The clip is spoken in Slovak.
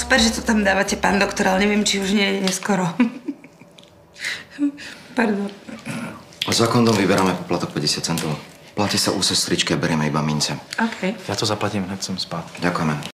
super, že to tam dávate, pán doktor, ale neviem, či už nie je neskoro. Pardon. Za kondom vyberáme poplatok 50 centov. Platí sa u sestričky a berieme iba mince. OK. Ja to zaplatím, hneď som spát. Ďakujeme.